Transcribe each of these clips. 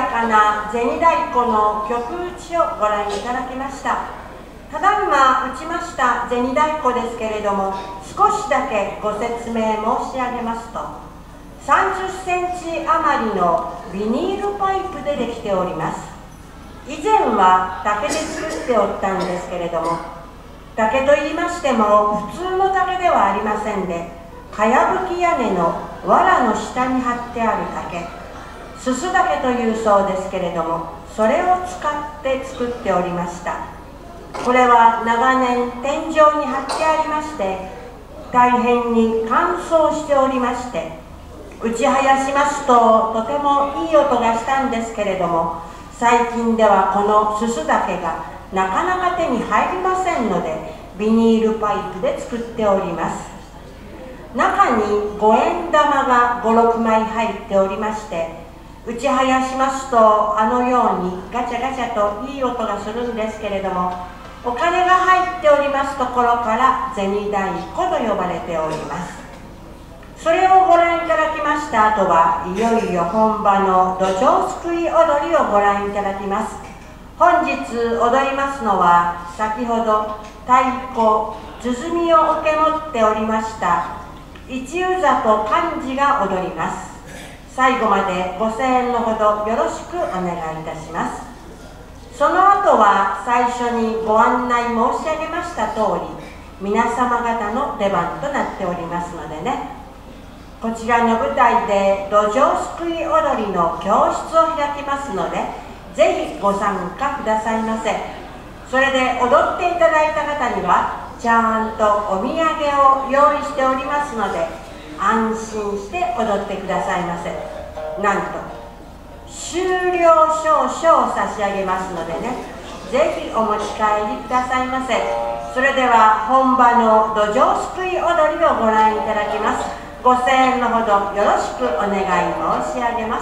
かな銭太鼓の曲打ちをご覧いただきました。ただいま打ちました銭太鼓ですけれども、少しだけご説明申し上げますと、30センチ余りのビニールパイプでできております。以前は竹で作っておったんですけれども、竹といいましても普通の竹ではありませんで、かやぶき屋根の藁の下に張ってある竹、すす竹というそうですけれども、それを使って作っておりました。これは長年天井に張ってありまして、大変に乾燥しておりまして、打ちはやしますととてもいい音がしたんですけれども、最近ではこのすす竹がなかなか手に入りませんので、ビニールパイプで作っております。中に五円玉が5、6枚入っておりまして、打ちはやしますとあのようにガチャガチャといい音がするんですけれども、お金が入っておりますところから銭太鼓と呼ばれております。それをご覧いただきました後は、いよいよ本場のどじょうすくい踊りをご覧いただきます。本日踊りますのは、先ほど太鼓鼓を受け持っておりました一宇里幹事が踊ります。最後までご声援のほどよろしくお願いいたします。その後は最初にご案内申し上げました通り、皆様方の出番となっておりますのでね、こちらの舞台でどじょうすくい踊りの教室を開きますので、ぜひご参加くださいませ。それで踊っていただいた方にはちゃんとお土産を用意しておりますので、安心して踊ってくださいませ。なんと終了証書を差し上げますのでね、ぜひお持ち帰りくださいませ。それでは本場のどじょうすくい踊りをご覧いただきます。ご声援のほどよろしくお願い申し上げます。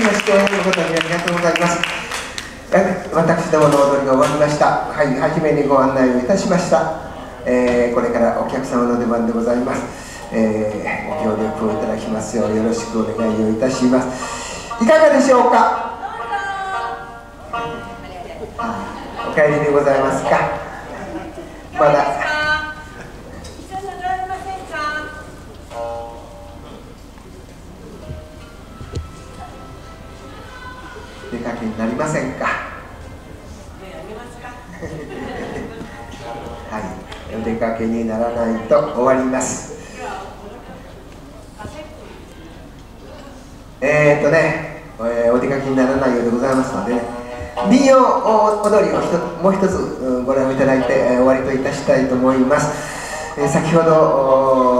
きまして誠にありがとうございます。私どもの踊りが終わりました。はい、初めにご案内をいたしました。これからお客様の出番でございます。ご協力をいただきますようよろしくお願いをいたします。いかがでしょうか。お帰りでございますか。まだ出かけになりませんか。はい、お出かけにならないと終わります。お出かけにならないようでございますのでね、民謡踊りをもう一つご覧いただいて終わりといたしたいと思います。先ほど